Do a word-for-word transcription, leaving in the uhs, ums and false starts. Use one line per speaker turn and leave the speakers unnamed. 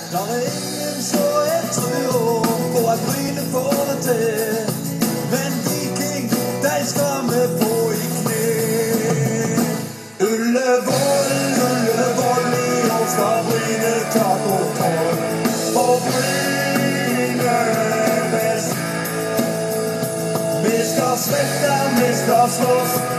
Der er ingen så en tror på at Bryne får det til. Men Viking, de skal vi få i kne. Ullevål, Ullevål, i år skal Bryne ta kontroll. For Bryne er best. Vi skal svette, vi skal slåss.